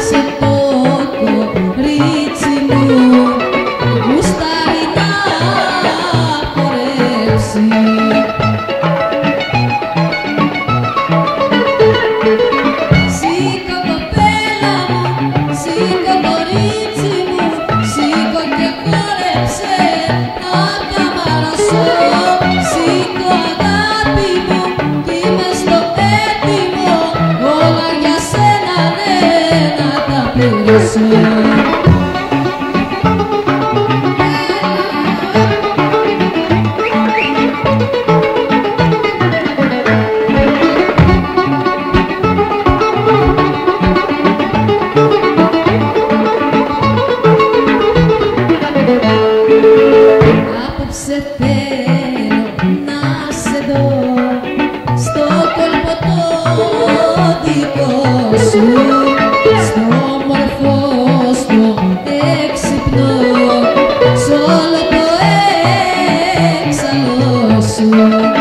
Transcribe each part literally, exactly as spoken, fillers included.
Σηκω κοπέλα μου, σηκω κορίτσι μου, σηκω και χόρεψε να καμαρώσω. Σηκω αγάπη μου, κι είμαι στο έτοιμο, όλα για σένα ναι να τα πληρώσω. Απόψε θέλω να σε δω στο κόλπο το δικό σου, στο όμορφο, στο έξυπνο, σ' όλο το έξαλλο σου.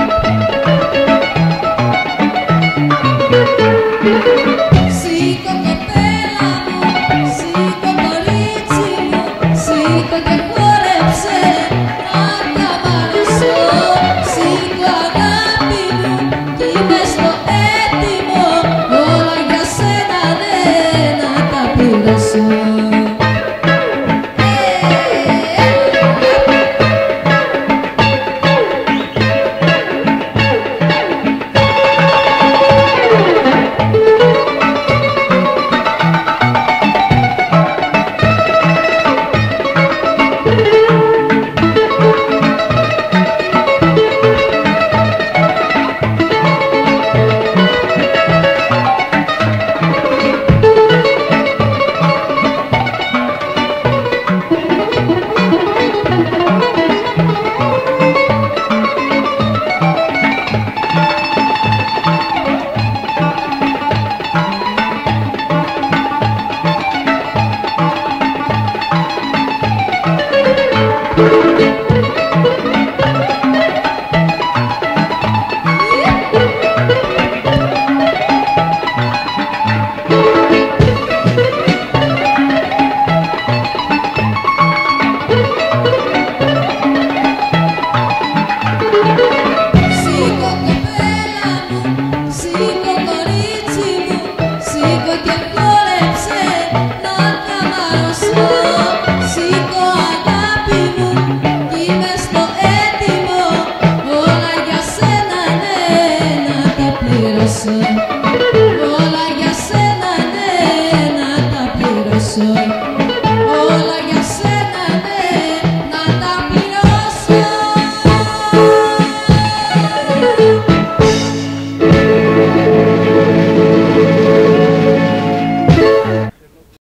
Σηκω